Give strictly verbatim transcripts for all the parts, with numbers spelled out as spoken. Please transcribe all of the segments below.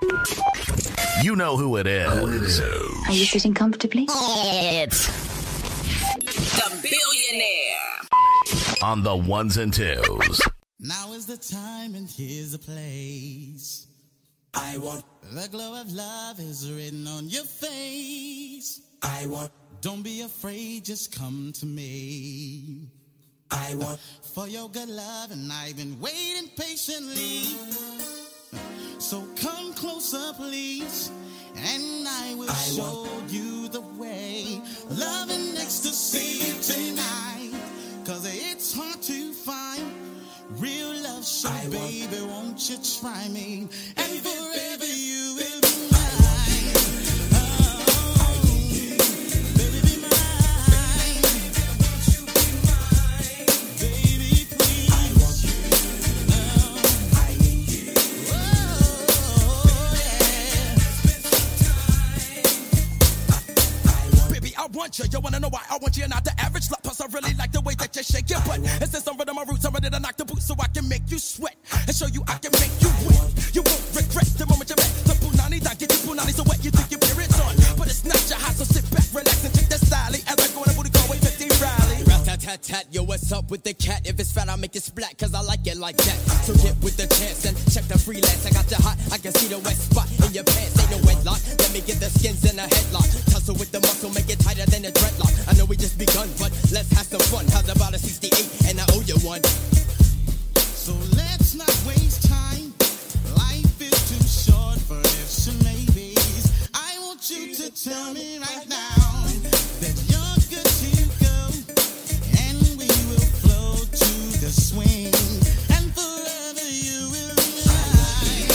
You know who it is. Are you sitting comfortably? It's The Billionaire. on the ones and twos. Now is the time and here's the place. I want the glow of love is written on your face. I want, don't be afraid, just come to me. I want for your good love and I've been waiting patiently. So come closer, please, and I will I show want. you the way. Love and ecstasy tonight, cause it's hard to find real love. So I baby, want. won't you try me? And baby, forever baby, you will be mine. Oh, baby, be mine. Won't you be mine? Baby, please. I want you. Oh, I need you. I want you, you wanna know why I want you, not the average slut. Plus I really like the way that you shake your butt. And since I'm rid of my roots, I'm ready to knock the boots so I can make you sweat and show you I can make you wet. You won't regret the moment you met the punani. That get you punani so wet you think your period's on, but it's not your house. So sit back, relax, and check that style as I go on a booty call with fifty rally. Rat tat tat, yo, what's up with the cat? If it's fat, I'll make it splat, cause I like it like that. So get with the chance and check the freelance. I got the hot, I can see the wet spot in your pants. Ain't no wedlock. Let me get the skins in a headlock. Tussle with the muscle, make it tighter than a dreadlock. I know we just begun, but let's have some fun. How's about a sixty-eight and I owe you one? So let's not waste time. Life is too short for ifs and maybes. I want you to tell me right now that you're good to go, and we will flow to the swing, and forever you will be mine.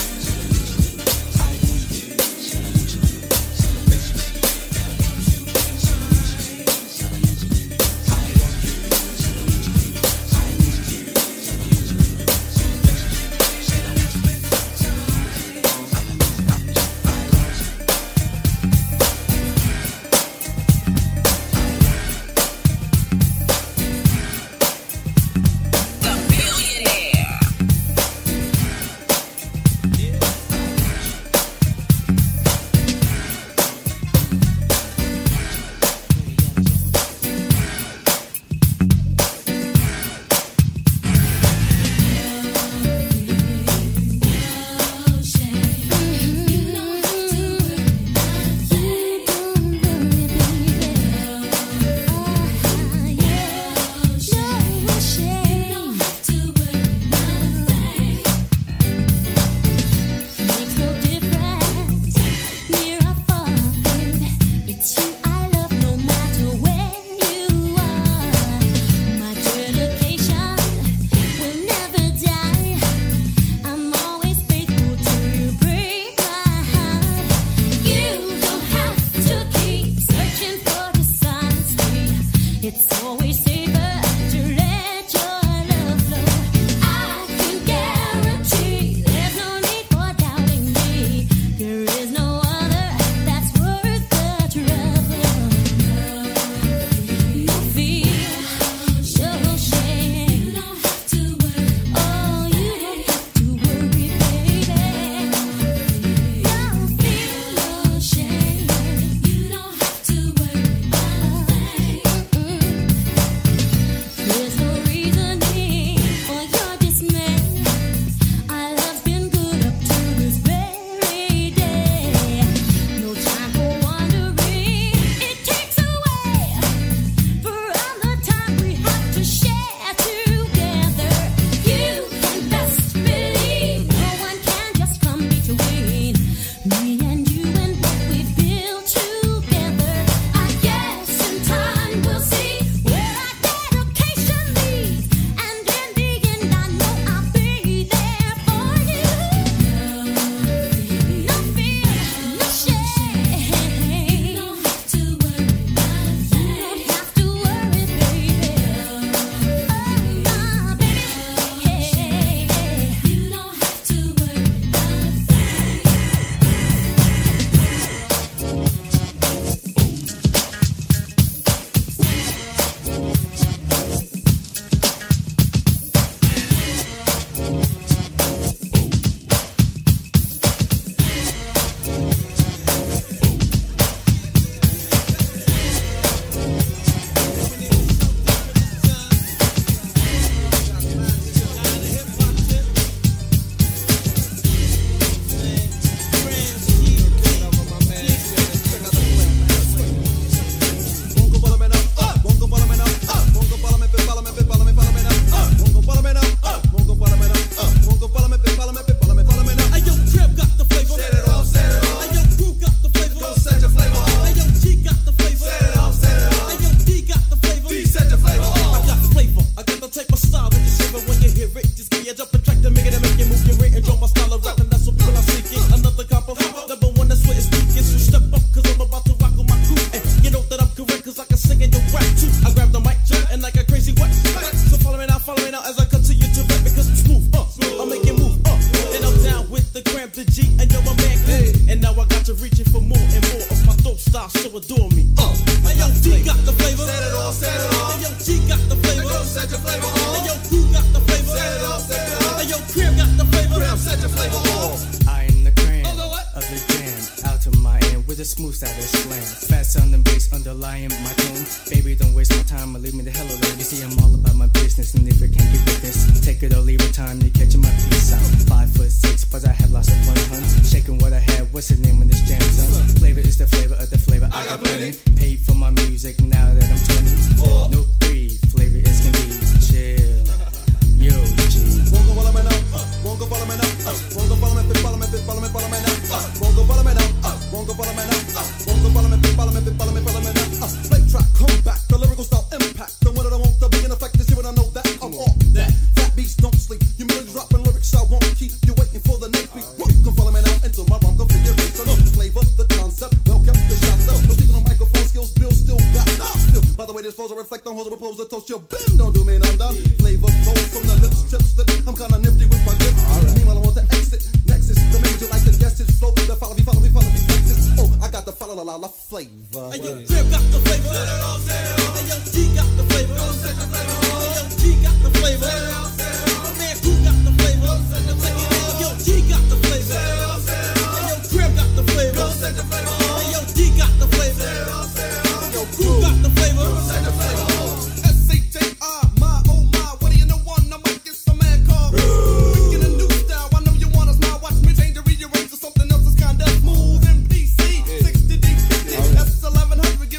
And yo, my man hey. And now I got you reaching for more and more of my dope style, so adore me. Uh, hey, yo, G got the flavor. Set it off, set it off. Hey, yo, G got the flavor. Hey, set your flavor off. Hey, yo, Crew got the flavor. Set it off, set it off. Hey, yo, Crib got the flavor. Crib, set your flavor off. I am the grand of the jam. Out to my end with a smooth style that slam. Fat sound and bass underlying my tone. Baby, don't waste my time or leave me the hell alone. You see, I'm all about my business, and if you can't get with this, take it or leave it. Time you catching my piece out. Five foot six, but I have lots of fun, hun. Shaking what I have. What's the name of this jam, son? Flavor is the flavor of the flavor. I got plenty. Paid for my music now that I'm twenty. No breathe, flavor is can be chill. Yo, G. Won't go follow me now. Won't go follow me now. Won't go follow me, follow me, follow me, follow me now. Won't go follow me now. Won't go follow me now. Won't go follow me, follow me, follow me, follow me now. Play track, come back, the lyrical style impact. The one that I want to be in effect. This year, and I know that I'm all that. Fat beats don't sleep. You millions dropping lyrics, I won't keep you waiting for the next beat. You can follow me now into my wrong configuration. The flavor, the concept, well kept the shot. No speaking on microphone skills, Bill still got still. By the way, this flows, I reflect on hoes, I propose a toast. Your bend, don't do me none done. Flavor flows from the lips, tips, lip. I'm kinda nifty with my gift. Meanwhile, I want to exit. Next is the man you like to guess his flow. The follow me, follow me, follow me, Texas. Oh, I got the follow la la la flavor. Hey, yo, Crib got the flavor. Hey, yo, G got the flavor. Hey, yo, G got the flavor. My man Crew got the flavor. Hey, yo, G got the flavor. Hey, yo, Crib got the flavor. Hey, yo, D got the flavor. Hey, yo, Crew got the flavor. S H A I, my oh my, what do you know on the mic? It's a man called Bringing a new style. I know you want us now. Watch me change and rearrange to something else that's kinda smooth. M P C, sixty D fifty, S eleven hundred.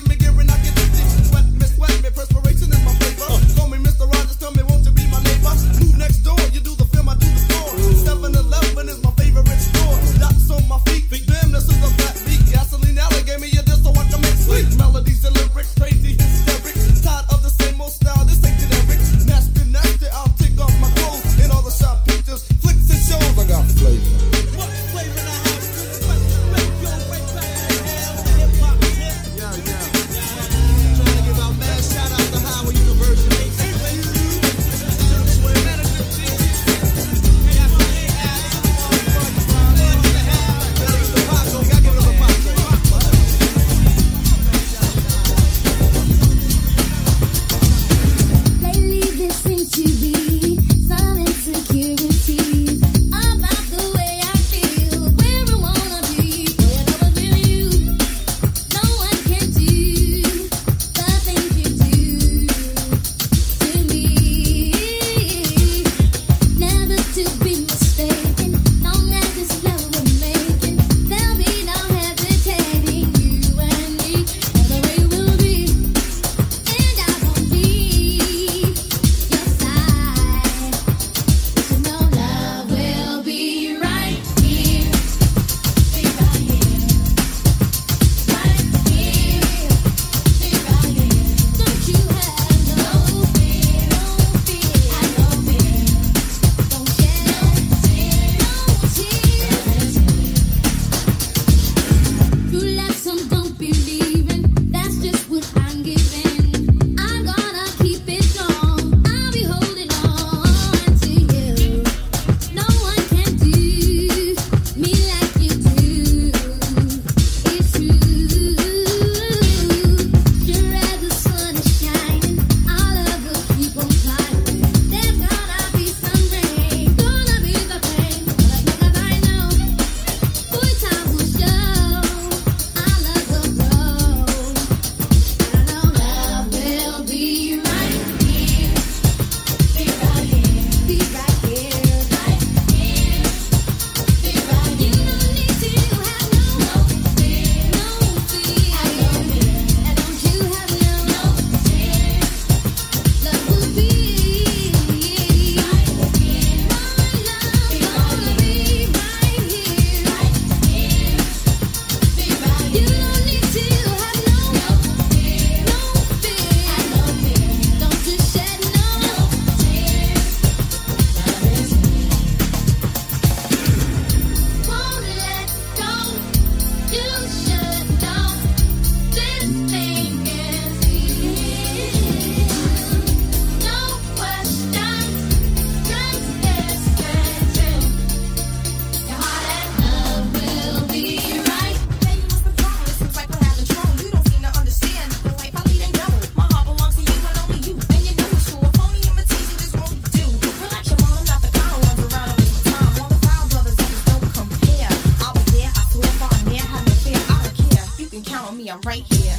me, I'm right here.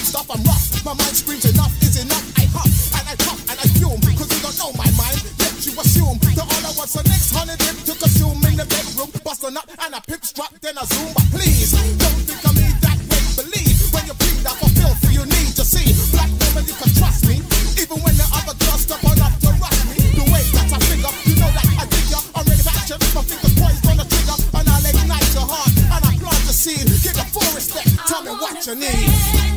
stuff, I'm rough. My mind screams enough is enough. I huff and I puff and I fume. Cause you don't know my mind, yet you assume that all I want's the next hundred hip to consume in the bedroom. Bustin' up and I pip strut, then I zoom. But please, don't think of me that way. Believe when you plead, I fulfill for you need to see. Black woman, you can trust me. Even when the other girls step on up to rush me. The way that I figure, you know that I dig ya. I'm ready for action, my fingers poised on the trigger. And I'll ignite your heart, and I plant the seed. Give it full respect, tell me what you need.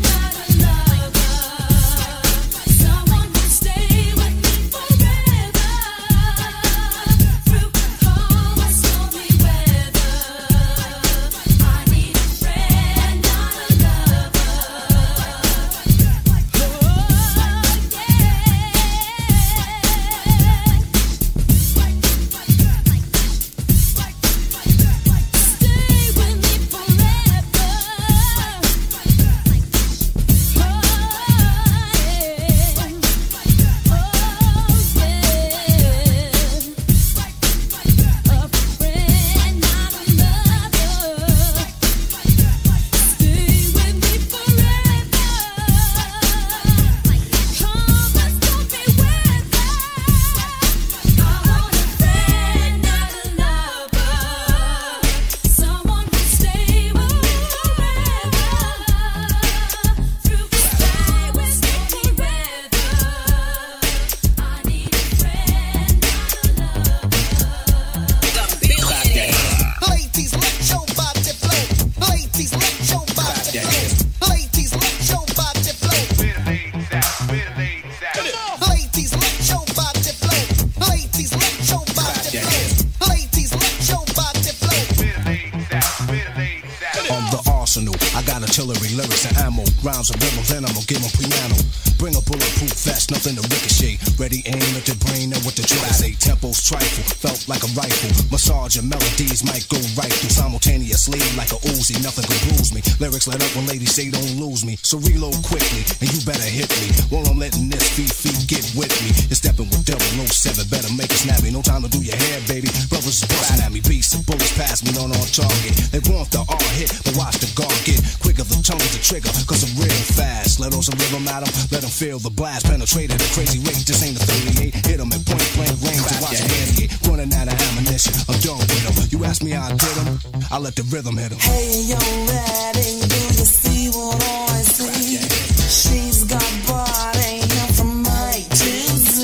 Rhymes and rhythms, and I'ma give them piano. Bring a bulletproof vest, nothing to ricochet. Ready aim at the brain and what the trigger say. Tempo's trifle, felt like a rifle. Massage and melodies might go right through simultaneously like a Uzi. Nothing can bruise me. Lyrics let up when ladies say don't lose me. So reload quickly, and you better hit me. While I'm letting this feet feet get with me. You're stepping with double oh seven, better make it snappy. No time to do your hair, baby. Brothers is busting at me. Beats and bullets pass me, not on target. They want the R hit, but watch the guard get quicker. The tongue with the trigger, cause I'm real fast. Let on some rhythm at 'em, let 'em feel the blast. Penetrate at a crazy rate, this ain't a thirty-eight. Hit 'em at point blank range to watch 'em radiate. Running out of ammunition, I'm done with 'em. You ask me how I did 'em, I let the rhythm hit 'em. Hey, yo, daddy, do you see what I see? She's got body from A to Z.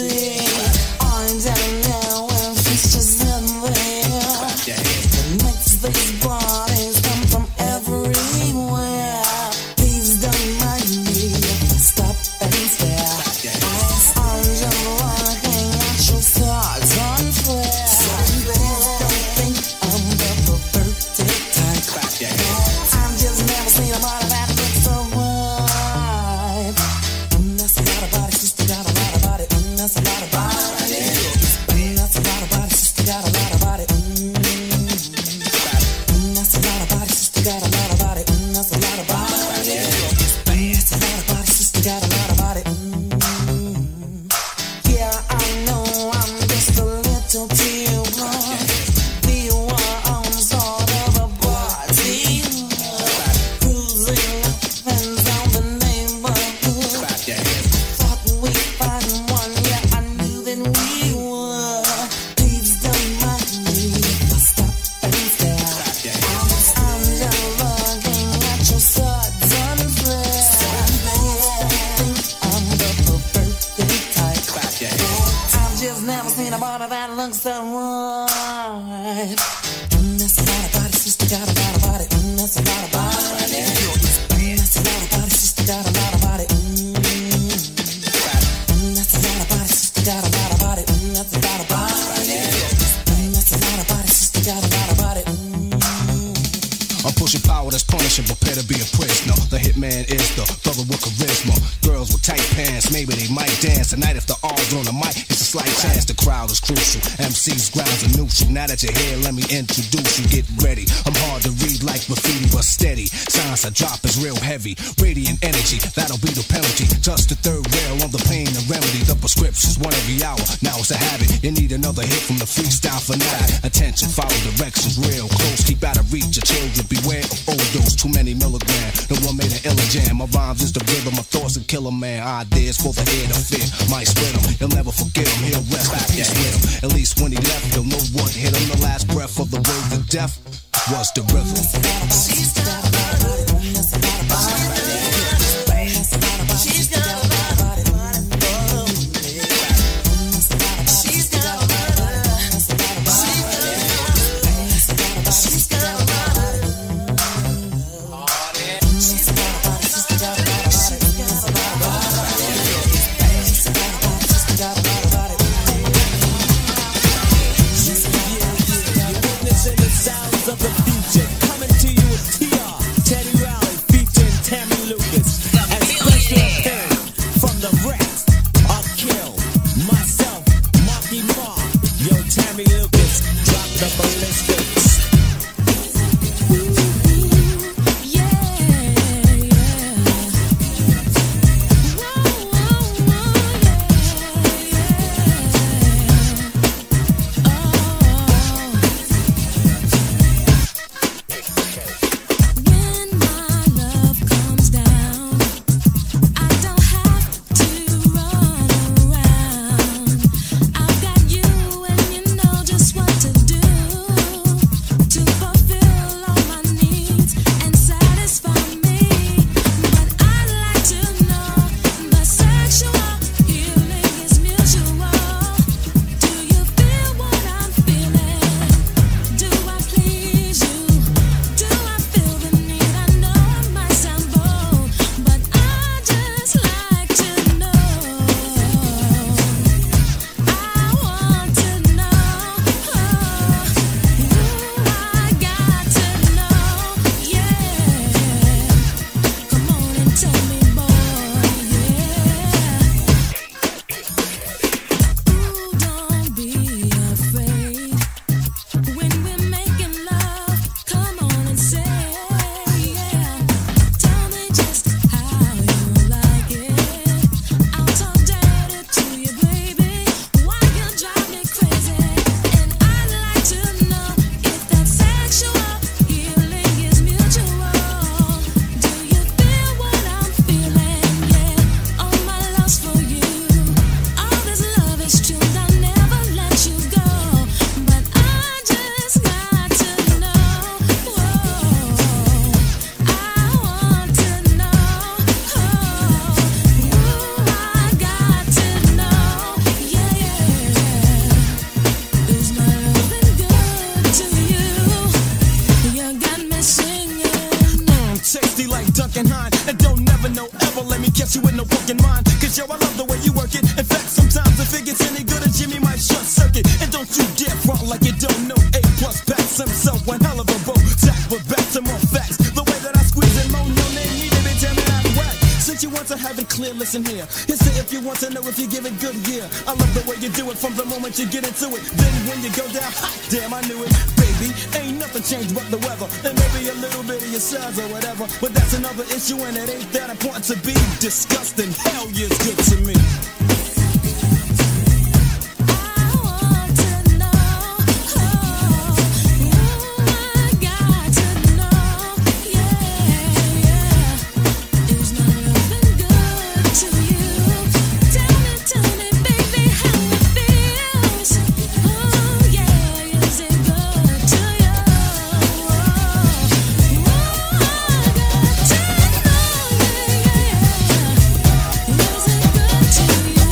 I don't know if it's just in there. What makes these bodies come from everywhere? Please don't mind me, stop and stare. I'm just looking at your thoughts unfair. Please don't think I'm the perverted type. I've just never seen a body that looks so right. And that's a lot of body, sister got a lot of body. And that's a lot of body. And that's a lot of body, sister got a lot of body. And that's a lot of body, sister got a lot of body. And that's a lot of body. And that's a lot of body, sister got a lot of body. Yeah, I know I'm just a little too blind. We were on sort of a party, cruising up and down the neighborhood. Thought we'd find one, yeah, I knew that we would. Please don't mind me, stop and stare. I'm just looking at your suds unfair. Please don't think I'm the perverted type. I've just never seen a body that looks so right. And that's a lot of body, sister got a lot of body. And that's a lot of body. And that's a lot of body, sister got a lot of body. And that's a lot of body, sister got a lot of body. And that's a lot of body. And that's a lot of body, sister got a lot of body. I'm pushing power that's punishing, prepare to be a prisoner. The hitman is the brother with charisma. Girls with tight pants, maybe they might dance tonight. If the R's on the mic, it's a slight chance. The crowd is crucial. M C's grounds are neutral. Now that you're here, let me introduce you. Get ready. I'm hard to read like graffiti, but steady. Signs I drop is real heavy. Radiant energy, that'll be the penalty. Just the third rail on the pain and remedy. The prescription's one every hour. Now it's a habit. You need another hit from the freestyle fanatic. Attention, follow directions real close. Keep out of reach. Your children beware of overdose. Too many milligrams. The one made an illa jam. man. My rhymes is the rhythm, my thoughts a killer man. Ideas for the ear to fear, might split him. He'll never forget him, he'll rest back with him. At least when he left, he'll know what hit him. The last breath of the road to death was the rhythm. She's got a body, she's got a body, she's got a body. Of the future, coming to you with T R, Teddy Riley, featuring Tammy Lucas, and special appearance from the Rex, Akil, myself, Marky Mark, yo Tammy Lucas, drop the ballistics. Listen here, here's the if you want to know if you give it good gear. I love the way you do it from the moment you get into it. Then when you go down, hot damn, I knew it. Baby, ain't nothing changed but the weather. And maybe a little bit of your size or whatever. But that's another issue and it ain't that important to be discussed. And hell yeah, it's good to me. To you.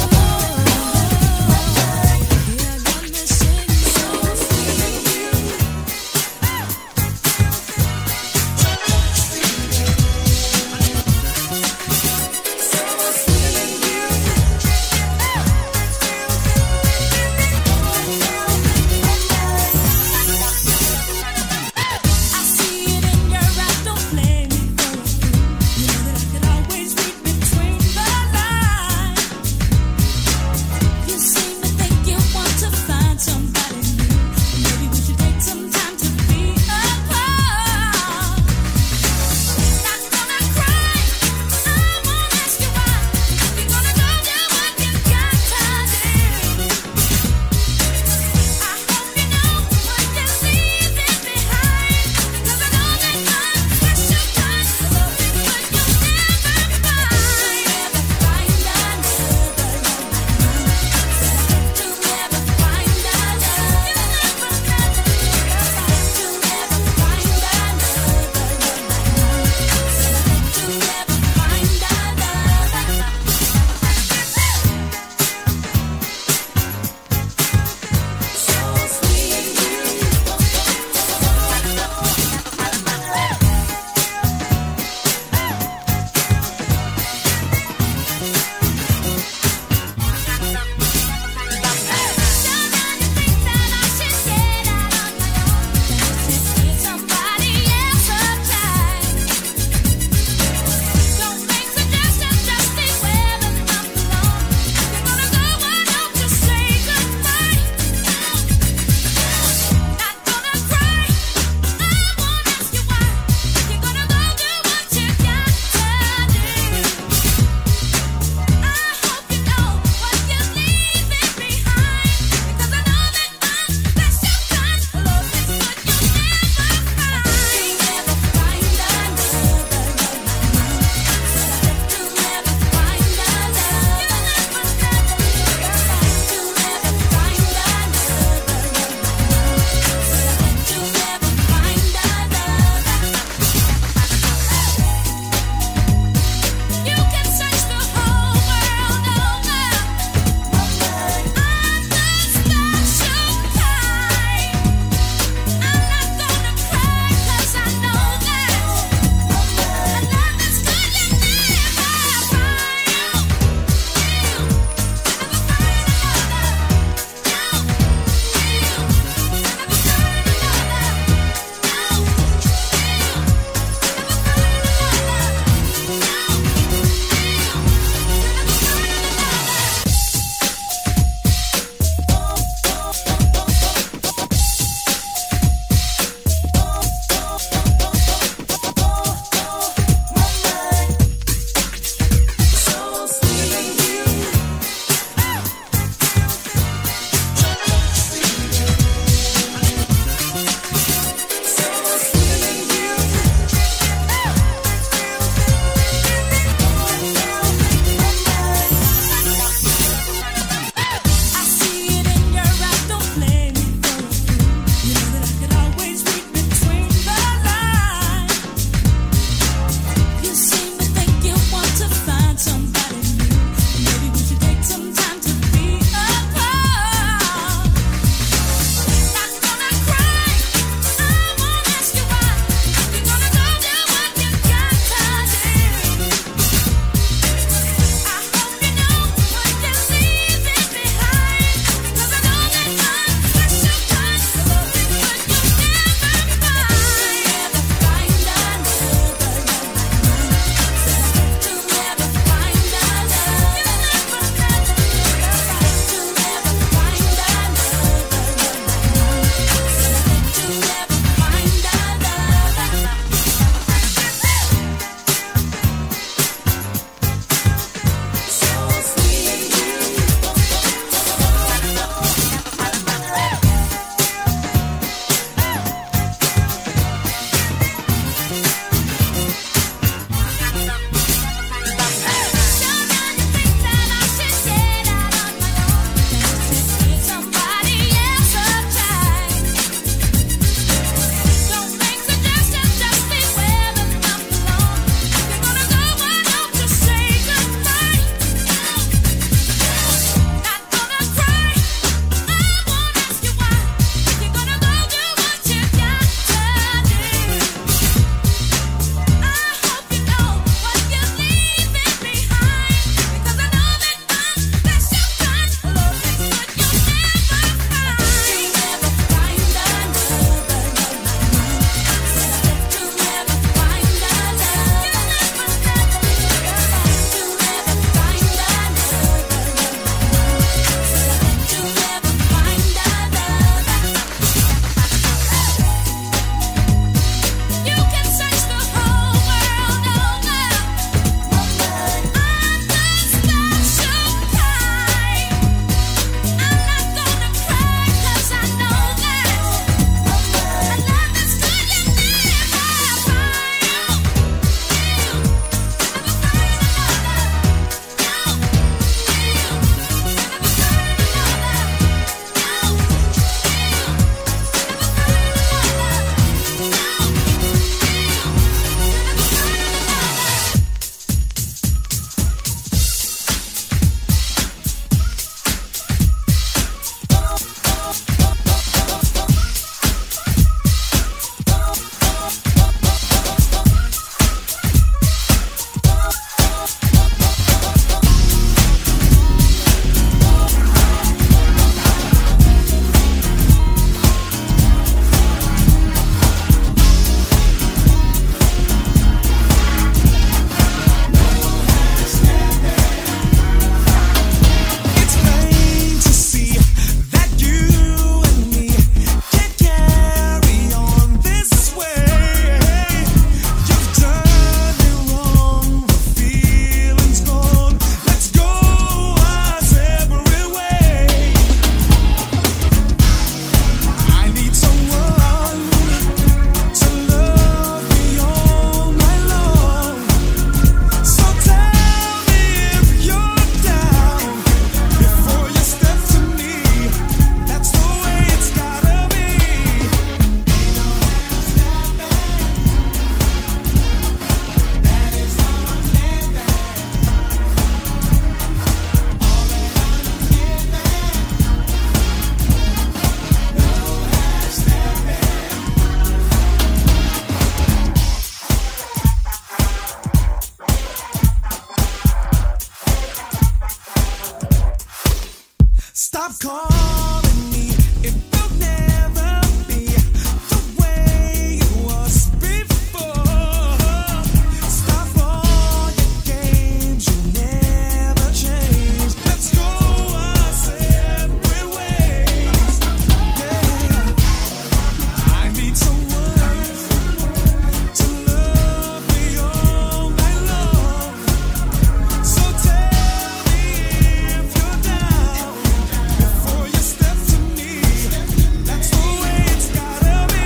calling me. It will never be the way it was before. Stop all your games, you never change. Let's go our separate ways. Yeah, I need someone to love me all night long. So tell me if you're down before you step to me. That's the way it's gotta be.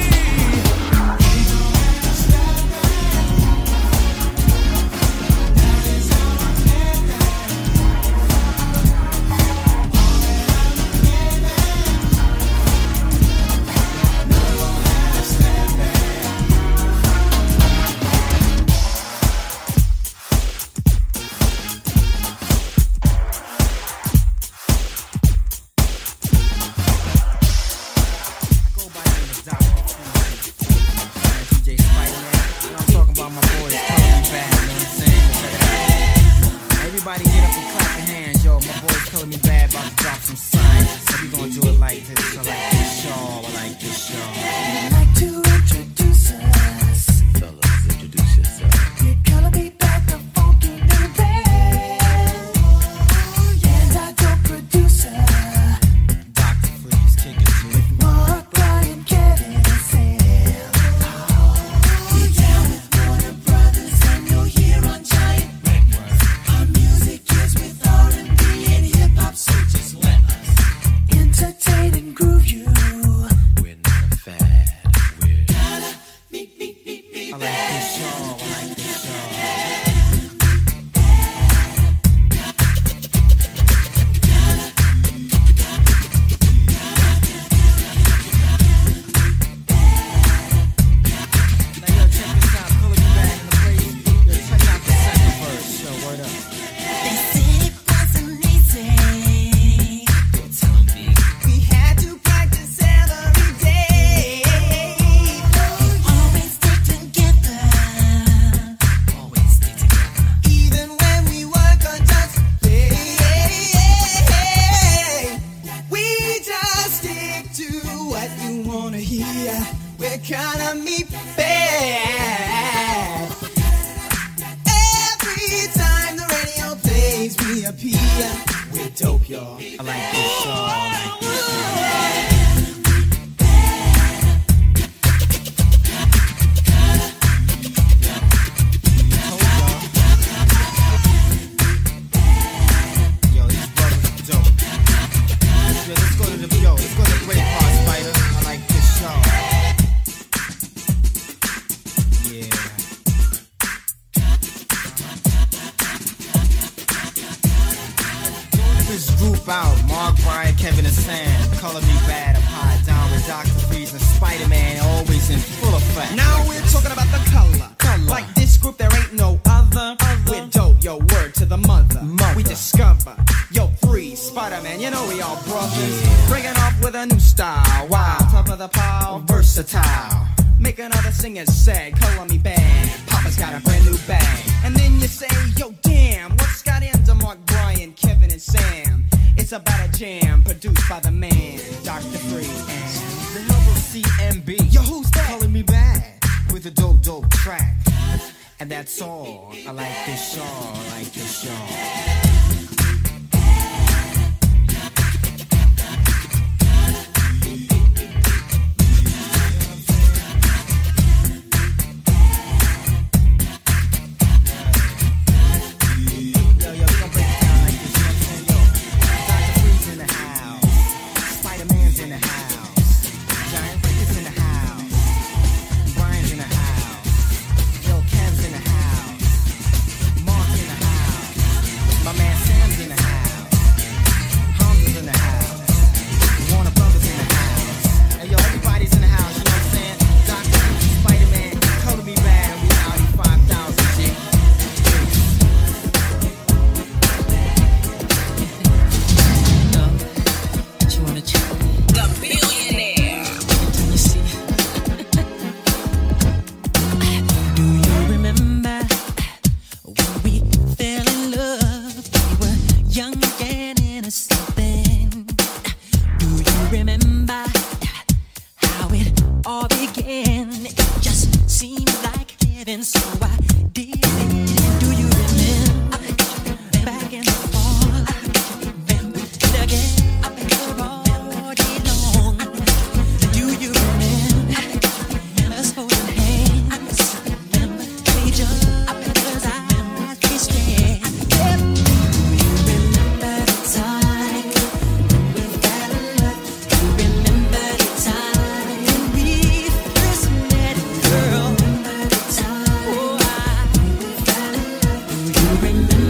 Go by the name of Doctor D J Spider-Man. You know I'm talking about my boys Color Me Bad, you know what I'm saying? Check it out. Everybody get up and clap your hands, yo. My boys Color Me Bad about to drop some signs. So we gonna do it like this. I like this, y'all. I like this, y'all. I'd like to introduce us. Fellas, introduce yourself. You gotta be back the funky new band. And our dope producer, Doctor Freeze, kick it, G. Mark, Brian, Kevin, and Sam. You're down with Warner Brothers and you're here on Giant Records. Our music is with R and B and hip hop, so just let us entertain and groove you. We're not a fad. We're I like this, y'all. I like this, y'all. Now, yo, check this out. Color Me Bad in the place. Yo, check out the second verse. Yo, word up. They said it wasn't easy. We had to practice every day. Always stick together. Always stick together. Even when we work on just play. We just stick to what you wanna hear. We're kinda me bad. Every time the radio plays, we appear. We're dope, y'all. I like this, y'all. I like this, y'all. Yo, these brothers are dope. Yo, let's go to the yo, let's go to the great part, Spider. I like this, y'all. Yeah. This group out, Mark, Brian, Kevin, and Sam. Color Me Bad, up high, down with Doctor Freeze and Spider-Man, always in full effect. Now we're talking about the color. Color. Like this group, there ain't no other. We're dope, yo, word to the mother. Mother. We discover, yo, Freeze, Spider-Man, you know we all brothers. Bringing up with a new style. Wow, top of the pile, versatile. Make another singer say, color me bad. Papa's got a brand new bag. And then you say, yo, damn, what's got into Mark, Brian, Kevin, and Sam? It's about a jam produced by the man, Doctor Freeze. And the help of C M B. Yo, who's that? Calling Me Bad with a dope, dope track. And that's all. I like this, y'all. I like this, y'all. Yo, yo, we gon' break it down like this, you know what I'm saying? Yo, Doctor Freeze in the house. Spider-Man's in the house. Giant Records in the house. Brian's in the house. Yo, Kev's in the house. Mark in the house.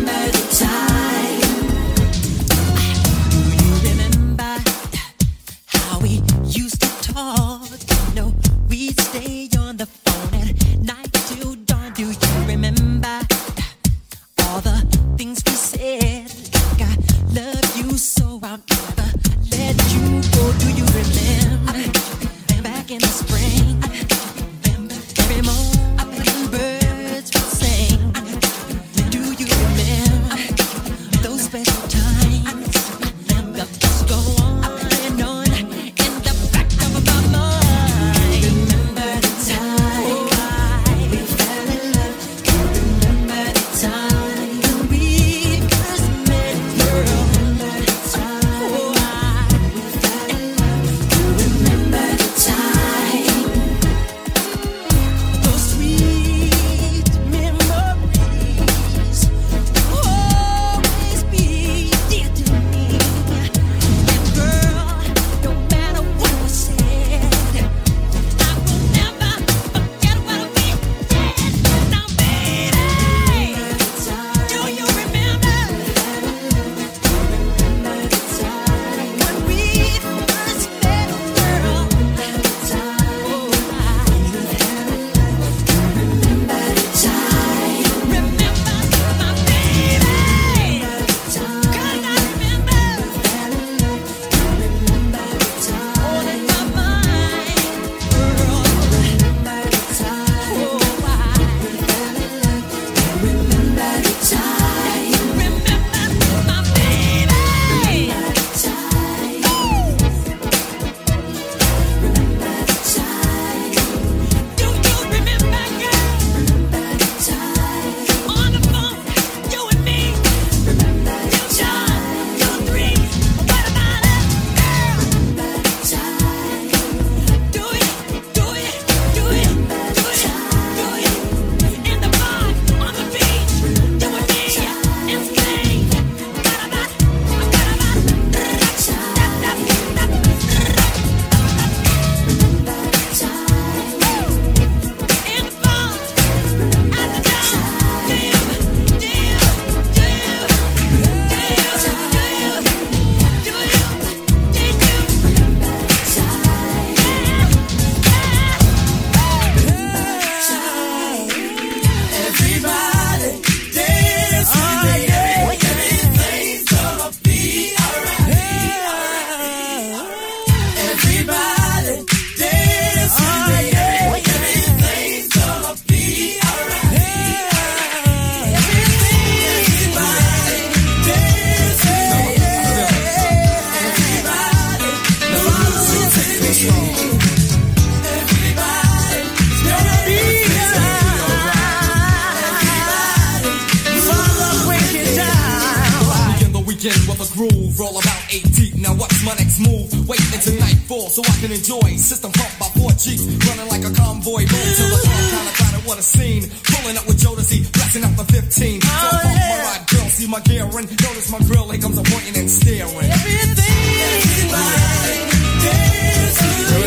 Roll about eight deep, now what's my next move? Wait until nightfall so I can enjoy. System pumped by four Jeeps, running like a convoy. Roll till the song kinda kinda what a scene. Pulling up with Jodeci, blasting out the fifteen. So Oh, pump yeah. my ride, girl, see my gear and notice my grill. Here comes a pointing and staring. Everything, everybody, dance, oh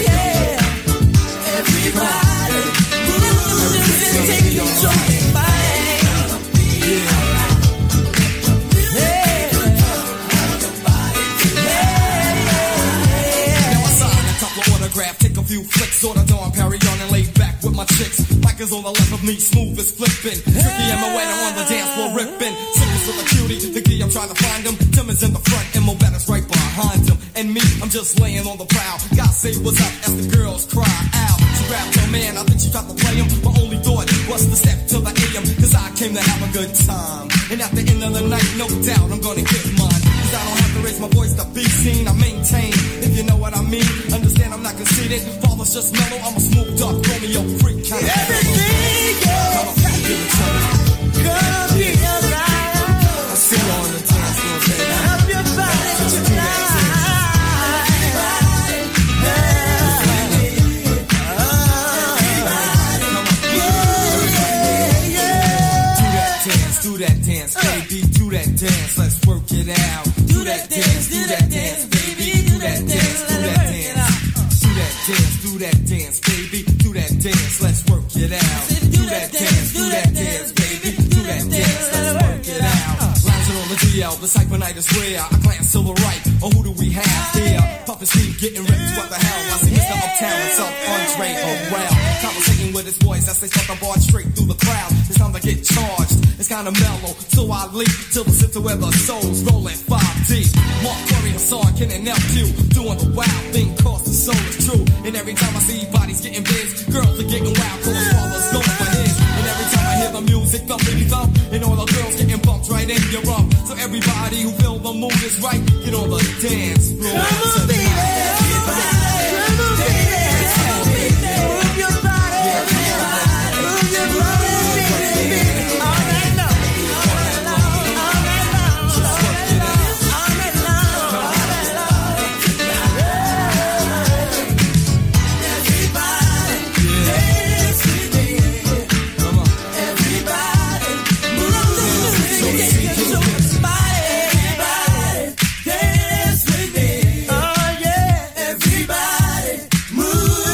yeah. Everybody, move and take control. Take a few flicks on the dawn, carry on and lay back with my chicks. Mike is on the left of me, smooth as flipping. Tricky and my way on the dance floor ripping. Sickness for the cutie, the key I'm trying to find him. Tim is in the front and Mo Better's right behind him. And me, I'm just laying on the prowl. God say what's up as the girls cry out. She grabbed her man, I think she tried to play him. My only thought was to step to the A M, cause I came to have a good time. And at the end of the night, no doubt I'm gonna get mine. Cause I don't have to raise my voice to be seen. I maintain, if you know what I mean. Understand I'm not conceited. Father's just mellow, I'm a smooth dog, Romeo freak kind of everything, yeah. Come here, right. I see you on the dance floor, baby. Help your body tonight. Do that dance, baby, do that dance, let's work it out. Do that dance, do that dance, baby, do that dance, do that dance. Do that dance, do that dance, baby, do that dance, let's work it out. Do that dance, do that dance, baby, do that dance, let's work it out. real, the cypher is rare. I glance to the right, or who do we have here? Puppet Steve getting ripped, what the hell? I see Mister Uptown himself, Andre Harrell, conversating with his boys as they start the bar straight through the crowd. It's time to get charged, it's kinda mellow, so I leap till the center where the soul's rolling five D. Mark Curry and Sark, Ken and L Q, doing the wild thing, cause the soul is true. And every time I see bodies getting biz, girls are getting wild, cause the father's going for his. And every time I hear the music thumpity thump, and all the girls getting bumped right in your rump. So everybody who feel the mood is right, get on the dance floor. Come on, baby. Move your body, move your body, baby. All night long, all night long, all night long, all night long, all night long. Everybody dance with me. Come on. Everybody move your body. Everybody dance with me. Oh yeah. Everybody move.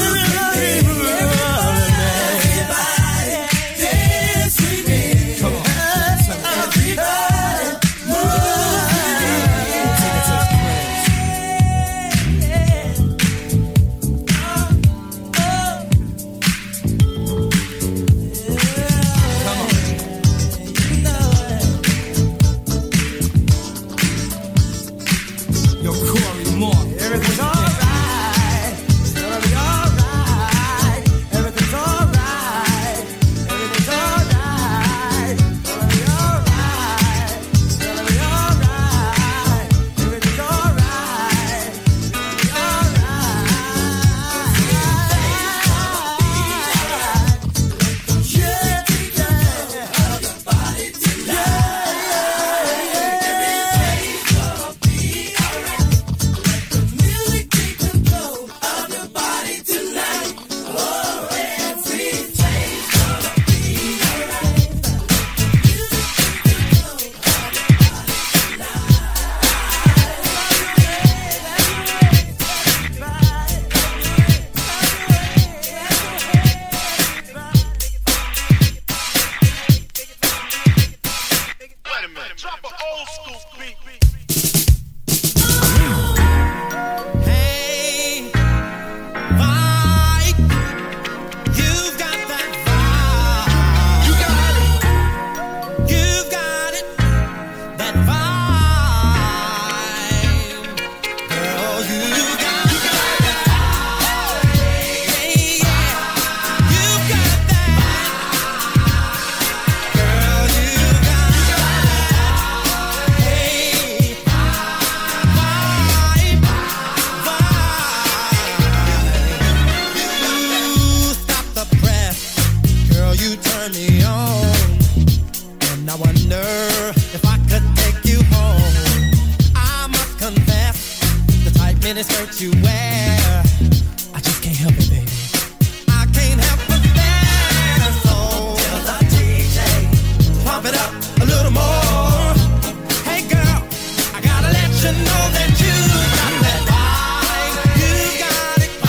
miniskirt you wear. I just can't help it, baby. I can't help but stare. So tell the D J, pump it up a little more. Hey girl, I gotta let you know that you got that vibe. You got it,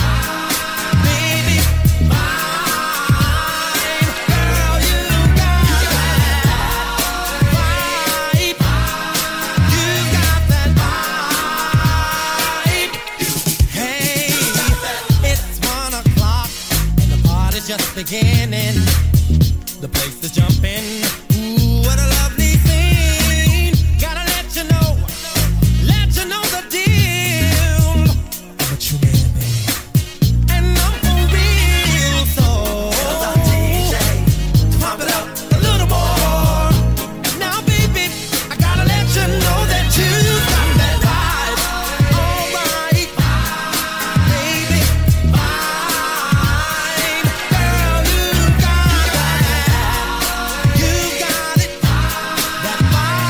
baby, fine. Girl, you got that vibe. You got that vibe. Hey, it's one o'clock and the party's just beginning. The place is jumping. Ooh, what a lovely scene. Gotta let you know, let you know the deal. I'm a true man, baby. And I'm for real, so tell the D J, pump it up a little more. Now, baby, I gotta let you know that you got that vibe. All right, baby, fine. Girl, you got that. You got it, that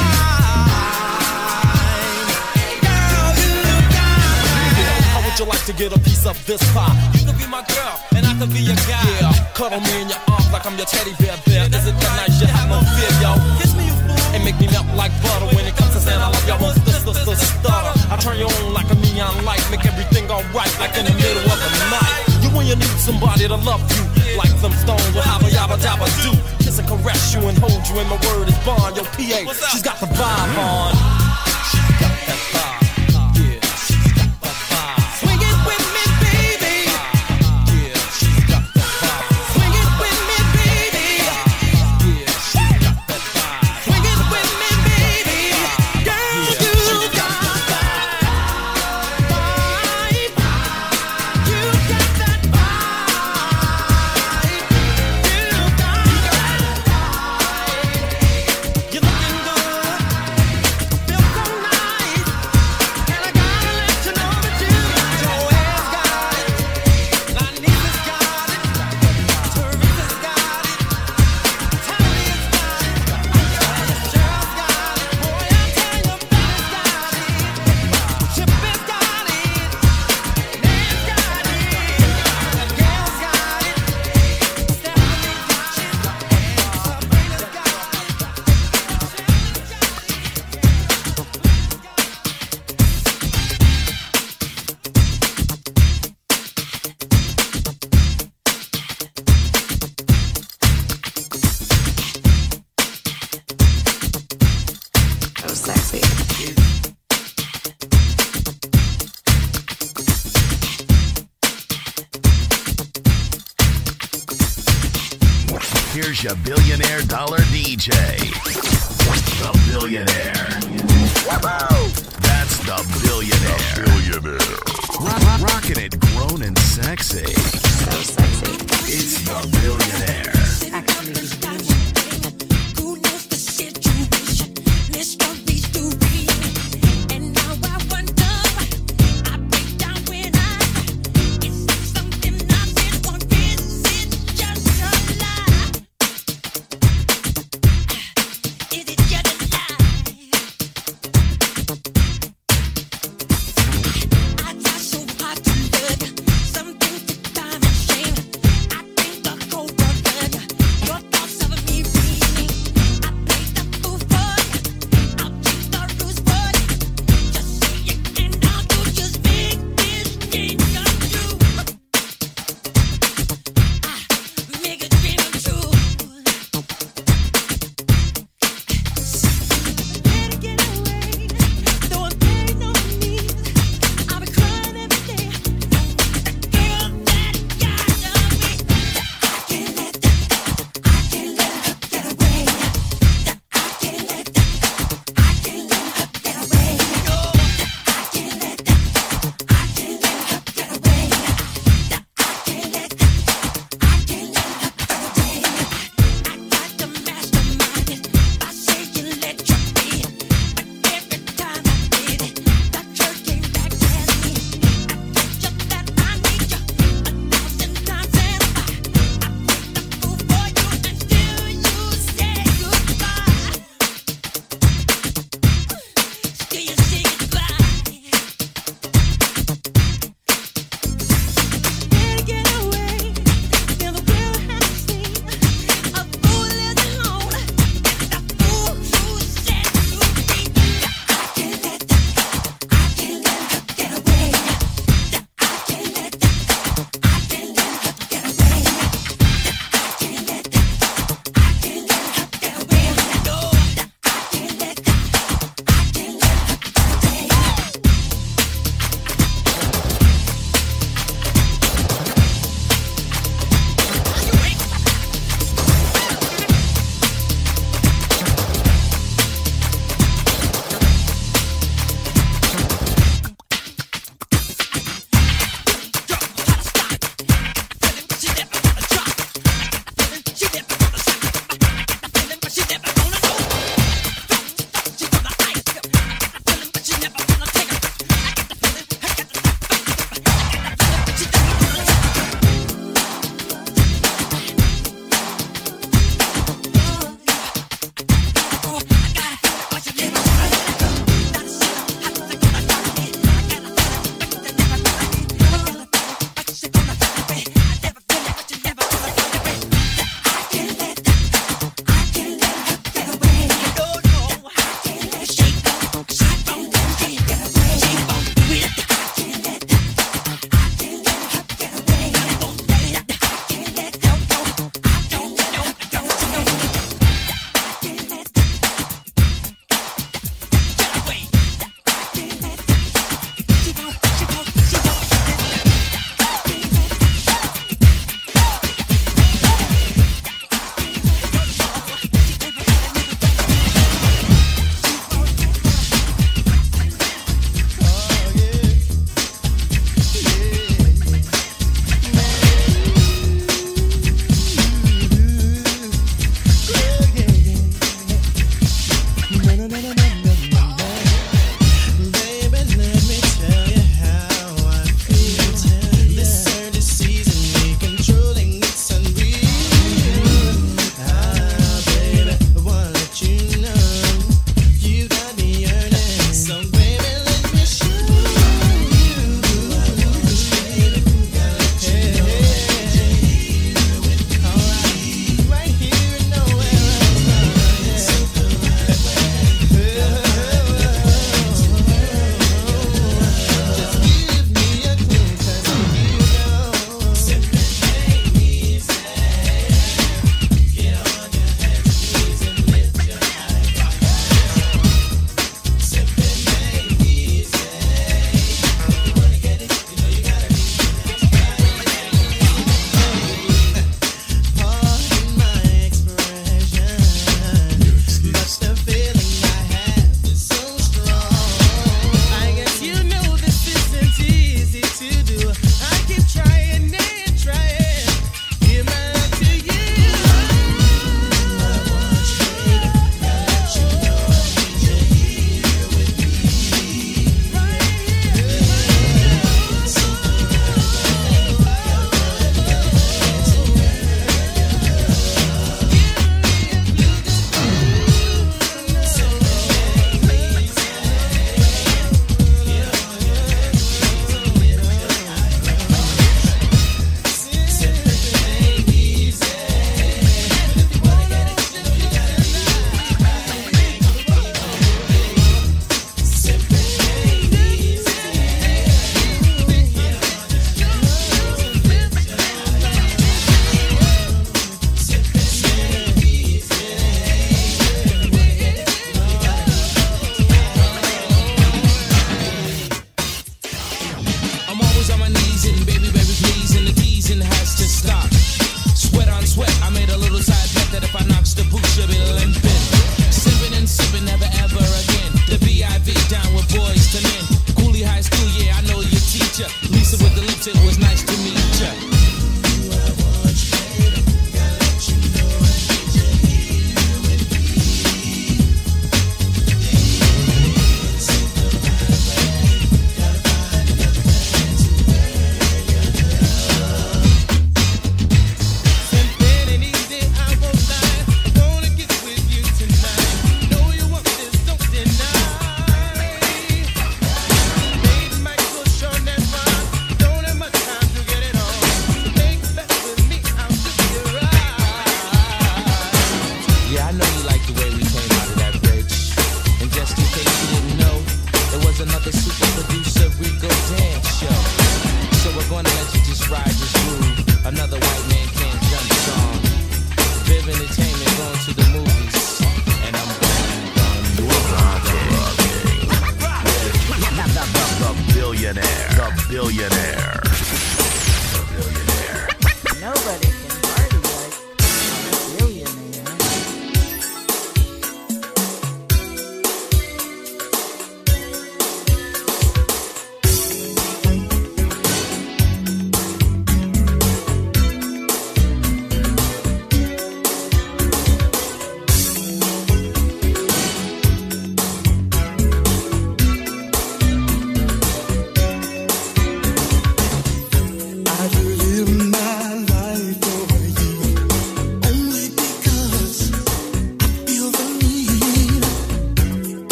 fine. Girl, you got that. How would you like to get a piece of this pie? You could be my girl, and I could be your guy. Yeah, cuddle me in your arms like I'm your teddy bear. Bear, is it that nice? You have no fear, yo. Kiss me, you fool, and make me melt like butter. When it comes to saying I love you, I won't st- st- st- stutter. I turn you on like a neon light, make everything alright, like in the middle of the night. You when you need somebody to love you, like some stones will have a yabba dabba do. Kiss and caress you and hold you, and my word is bond. Yo, P A, she's got the vibe on. sexy. Here's your billionaire dollar D J. The Billionaire. That's the Billionaire. The Billionaire. Rock, rocking it grown and sexy. So sexy. It's the Billionaire. Actually, Something to time and shame. I think the whole world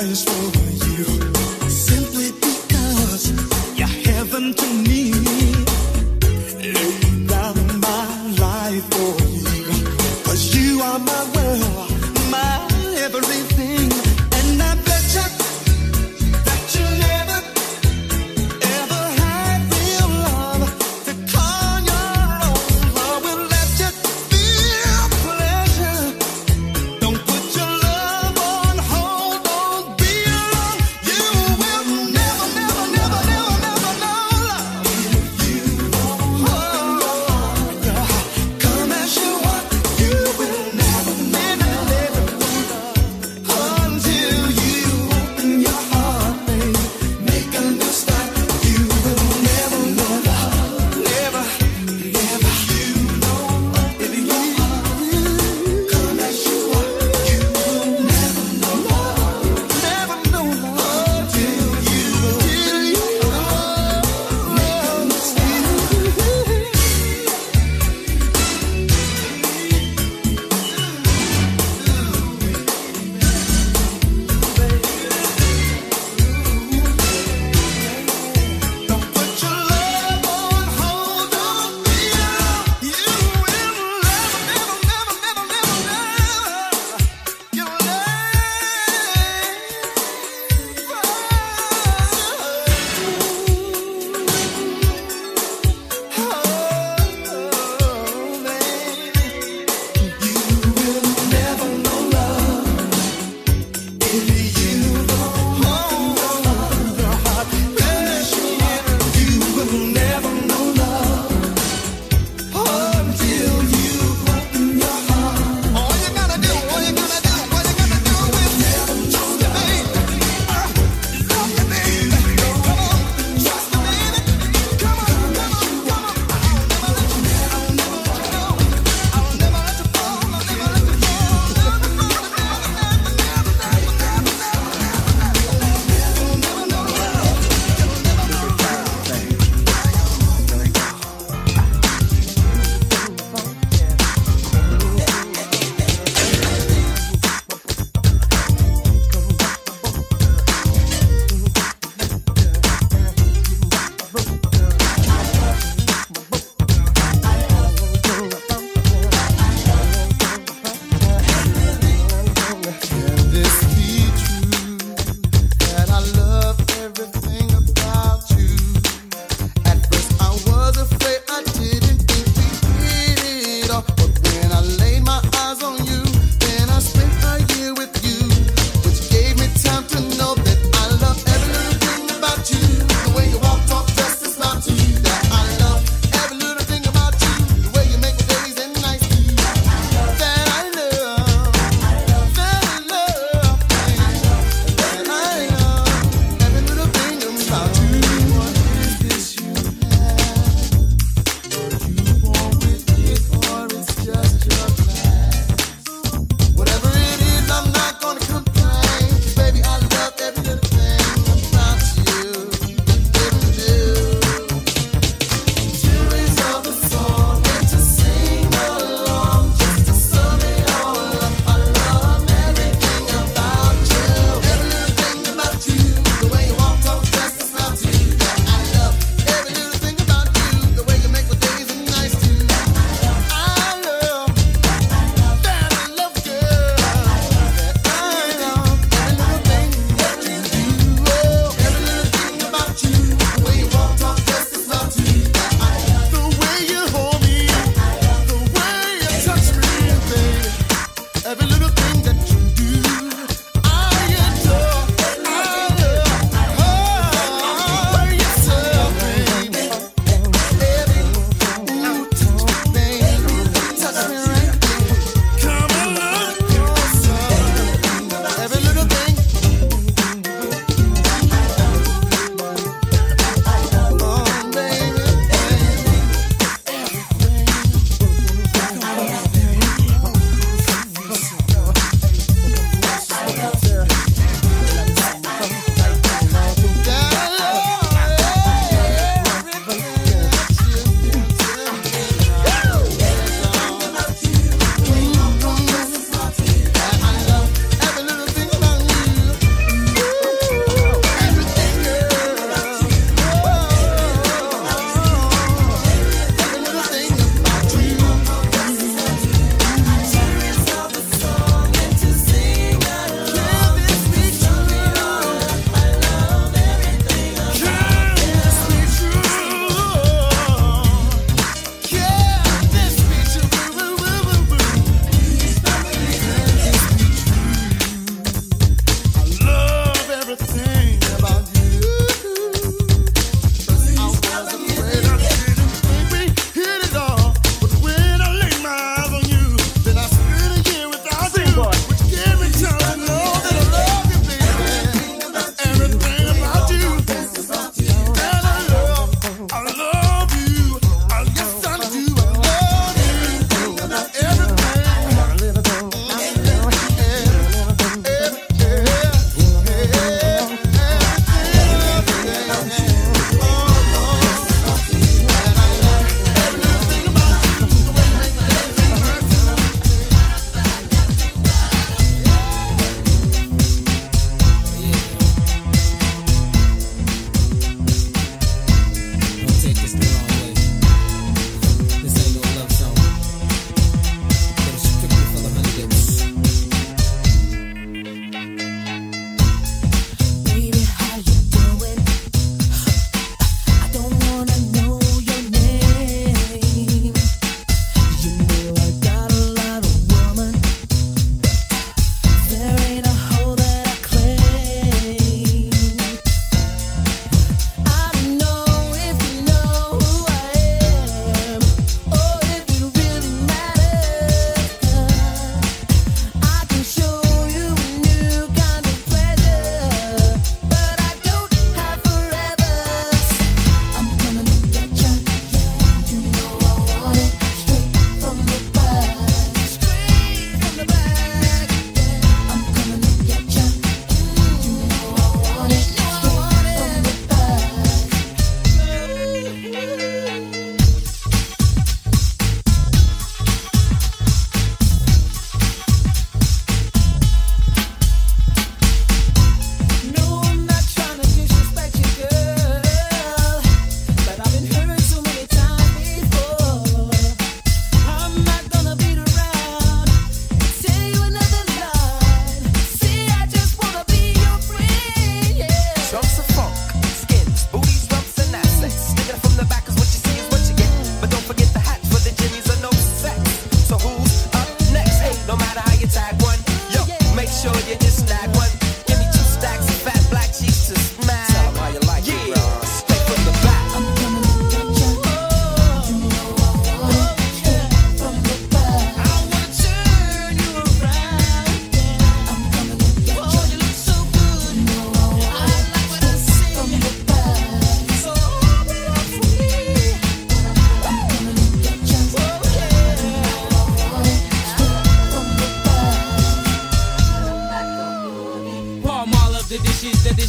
this for you, simply because you're heaven to me. Lay down my life for you, 'cause you are my world, my everything. And I bet you that you never, ever had real love to call your own. Love will let you feel pleasure. Don't put your love on hold, don't be alone.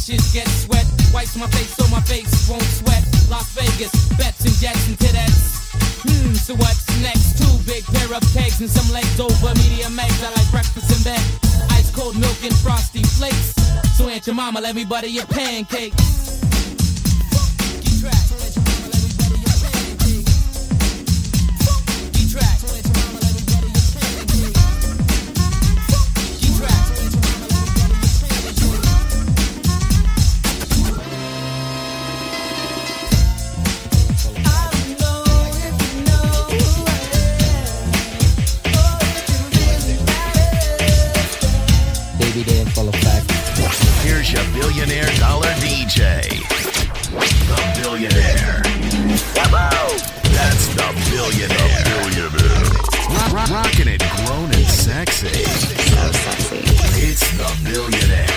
dishes get sweat. Wipes my face so my face won't sweat. Las Vegas, bets and jets and tits. Hmm, so what's next? Two big pair of kegs and some legs over medium eggs. I like breakfast in bed. Ice cold milk and frosty flakes. So Aunt your mama, let me butter your pancakes. Here's your billionaire dollar D J. The Billionaire. That's the Billionaire. Billionaire. Rock, rock, rocking it, grown and sexy. So sexy. It's the Billionaire.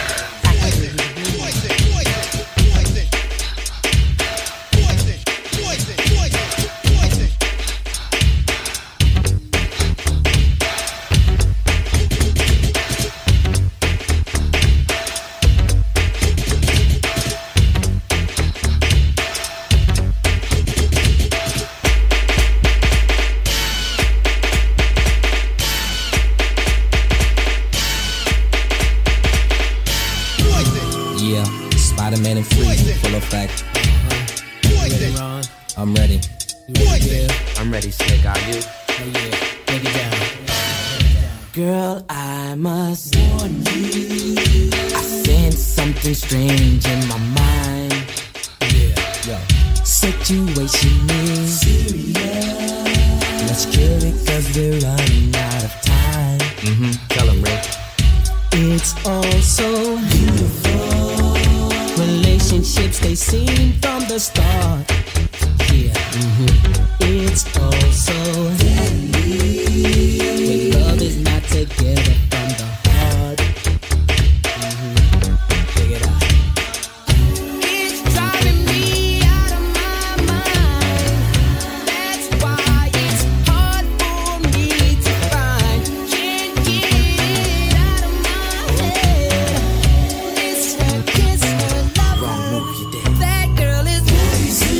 Spider-Man and Freeze, full effect. Uh-huh. Ready, Ron? I'm ready. You ready, yeah? I'm ready, Slick. Are you? Oh yeah, take it down. Girl, I must warn you. I sense something strange in my mind. Yeah, yo. Situation is serious. Let's cure it cause we're running out of time. Mm-hmm. Tell him, Rick. It's all so beautiful. Relationships, they seem from the start. Yeah, mm-hmm. It's all so deadly when love is not together from the heart. Mm-hmm. Check it out. It's driving me out of my mind. That's why it's hard for me to find. Can't get it out of my head. It's her kiss, her love. Wrong move, you did. That girl is crazy.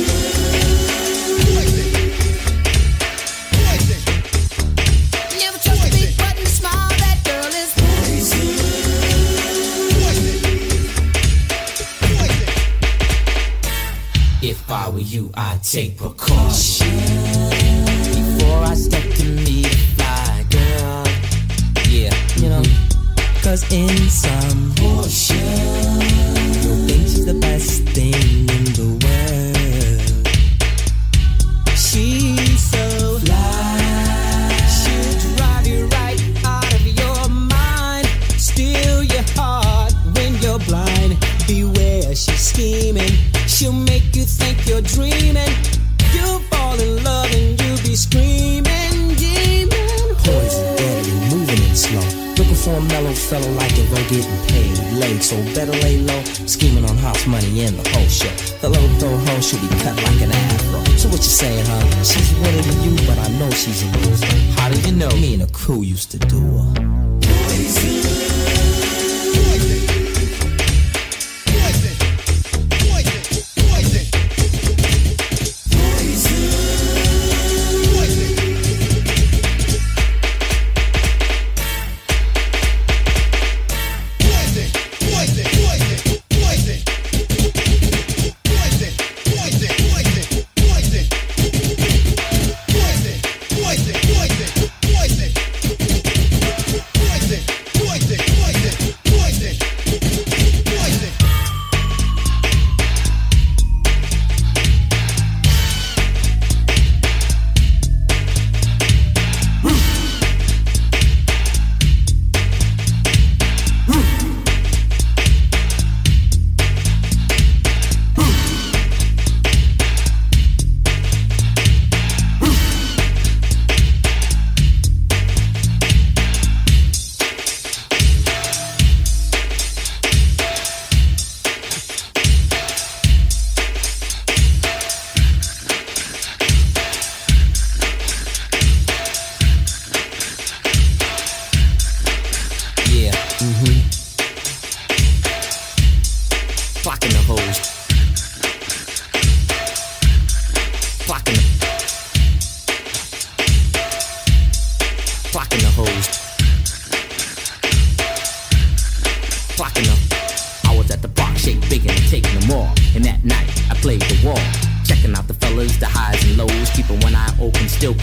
Never trust a big button smile. That girl is crazy. If I were you, I'd take precaution before I step to meet a fly girl. Yeah, you know, cause in some portion, you'll think she's the best thing in the world. She's so fly, She'll drive you right out of your mind. Steal your heart when you're blind. Beware, she's scheming. She'll make you think you're dreaming. You'll fall in love and you'll be screaming, demon. poison, deadly, moving it slow. Looking for a mellow fellow like it, though getting paid late. So better lay low, scheming on house money in the whole show. The little throw hoe should be cut like an afro. So what you saying, huh? She's winning to you, but I know she's a loser. How do you know? Me and the crew used to do her. Poison,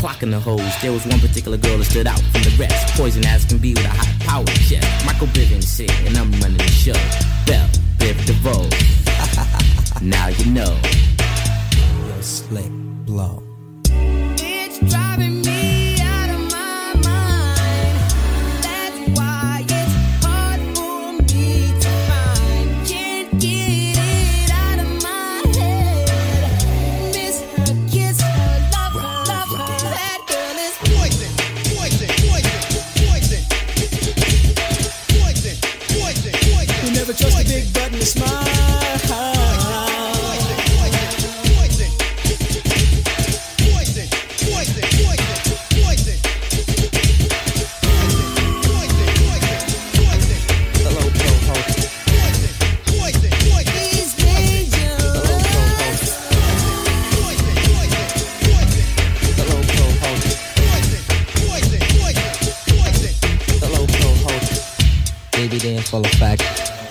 clocking the hoes. There was one particular girl that stood out from the rest. Poison as can be with a high power chest. Michael Bivins said, and I'm running the show. Bell Biv DeVoe. Now you know. Yo, slick blow. It's driving me out of my mind. That's why it's hard for me to find. Can't get it out of my head. Miss her, kiss her, love her, love her. That girl is poison, poison, poison, poison, poison, poison, poison. You never trust a big button to smile. Baby, they ain't full of fact.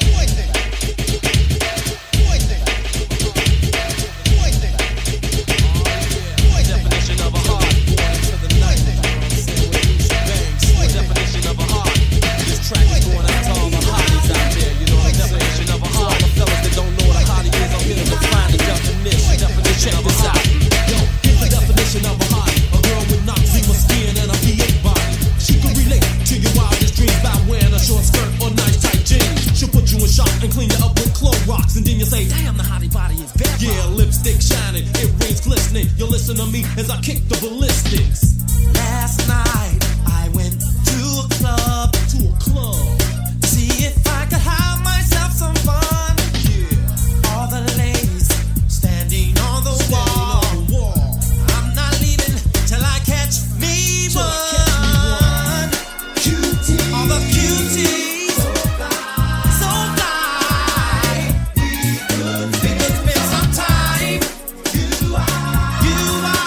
As I kick the ballistics. Last night I went to a club, to a club, to see if I could have myself some fun. Yeah. All the ladies standing on the, standing wall. On the wall. I'm not leaving till I catch me till one. I catch me one. Cuties. All the cuties. So fly. So fly. We could, we could spend some time. You are. You are.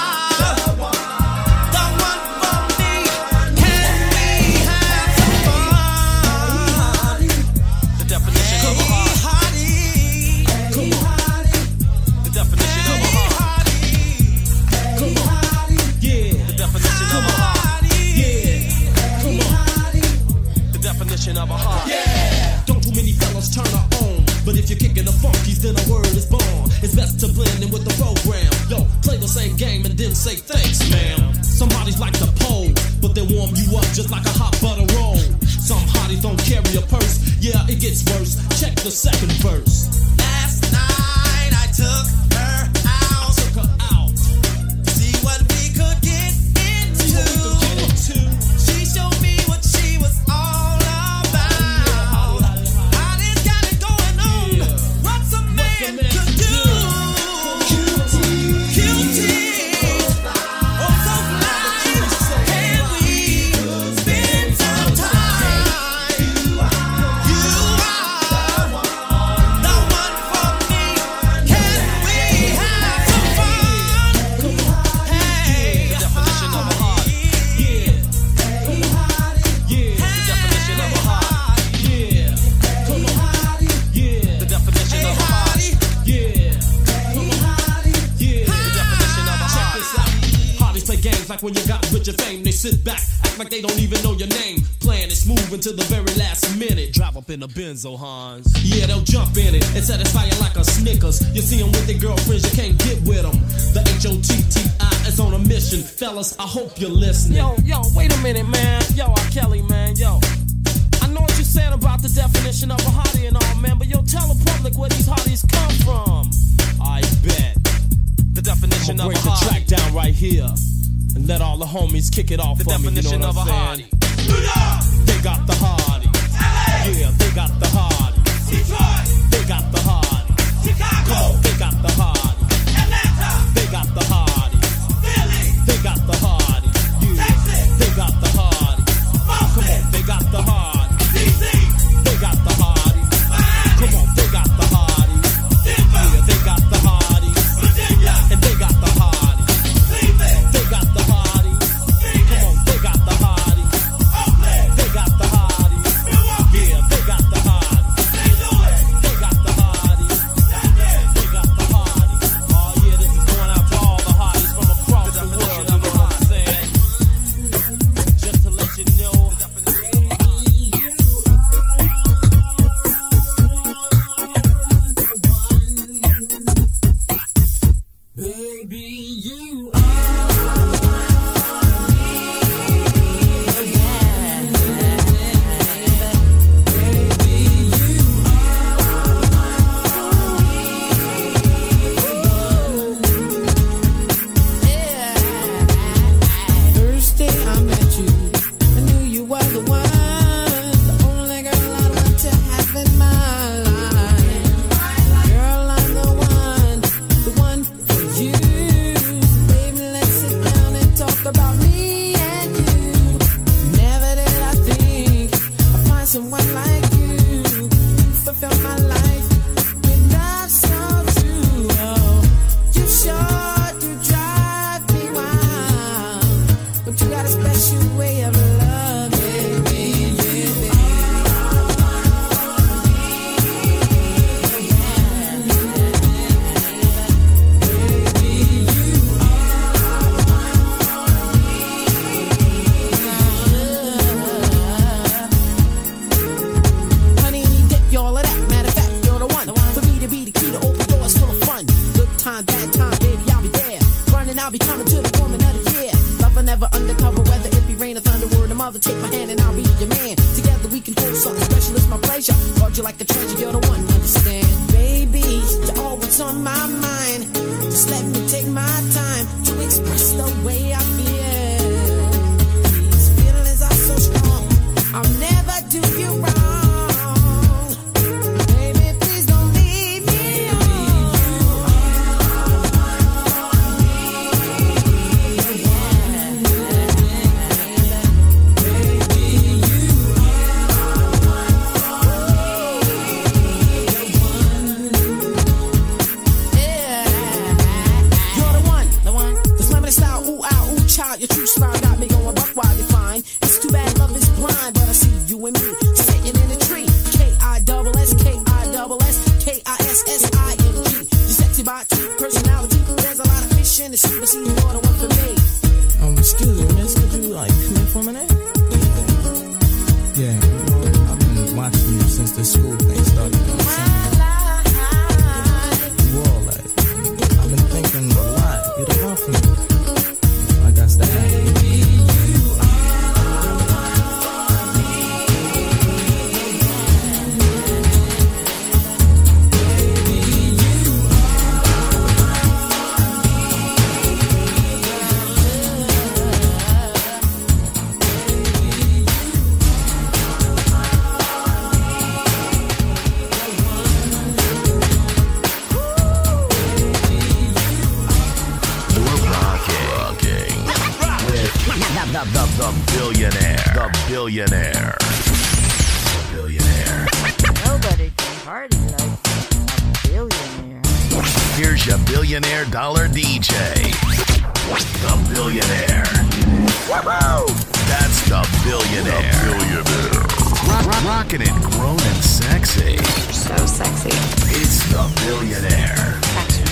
Of a heart. Yeah. Don't too many fellas turn her on, but if you're kicking the funkies, then a word is born. It's best to blend in with the program. Yo, play the same game and then say thanks, ma'am. Some hotties like to pole, but they warm you up just like a hot butter roll. Some hotties don't carry a purse. Yeah, it gets worse. Check the second verse. Last night I took her out. I took her out. See what we could get into. See what we could get into. She showed me what she was all. Like when you got rich and fame, they sit back, act like they don't even know your name. Playing it smooth until the very last minute. Drive up in a Benzo, Hans. Yeah, they'll jump in it and satisfy you like a Snickers. You see them with their girlfriends, you can't get with them. The H O T T I is on a mission. Fellas, I hope you're listening. Yo, yo, wait a minute, man. Yo, R. Kelly, man, yo. I know what you're saying about the definition of a hottie and all, man, but yo, tell the public where these hotties come from. I bet. The definition of a hottie. Break the track down right here. And let all the homies kick it off the for me, you know what I'm saying? They got the hardy. Yeah, they got the hardy. Detroit. They got the hardy. Chicago. Come on, they got the hardy. Atlanta. They got the hardy. Philly. They got the hardy. Yeah. Texas. They got the hardy. Boston. Come on, they got the hardy. D C. They got the hardy. Miami. Come on, they got the hardy. Denver. Yeah, they got the hardy. Virginia. And they got the hardy. Cleveland. They got the hardy. Come on, they got the hardy. Oakland. got a special way of loving. Bad time, baby, I'll be there. Running, I'll be coming to the woman of the year. Lover never undercover, whether it be rain or thunder, word of mother, take my hand and I'll be your man. Together we can hold something special, it's my pleasure. Guard you like a treasure, you're the one, understand? Baby, you're always on my mind. Just let me take my time to express the way I feel. These feelings are so strong, I'll never do you wrong. Your true smile got me going buck while you're fine. It's too bad love is blind, but I see you and me sitting in a tree. K I double S, K I double S, K I S S I N G. Your sexy body, personality. There's a lot of fish in the sea, but see you're the one for me. Um, excuse me, miss, could you like come in for a minute? Yeah, yeah, I've been watching you since the school thing started. You know what I'm saying? You all like, I've been thinking a lot. You're the one for me. That's that. The, the, the billionaire. The billionaire. The billionaire. Nobody can party like a billionaire. Here's your billionaire dollar D J. The billionaire. Woo-hoo! That's the billionaire. The billionaire. Rock, rock, rocking it, grown and sexy. So sexy. It's the billionaire. Actually.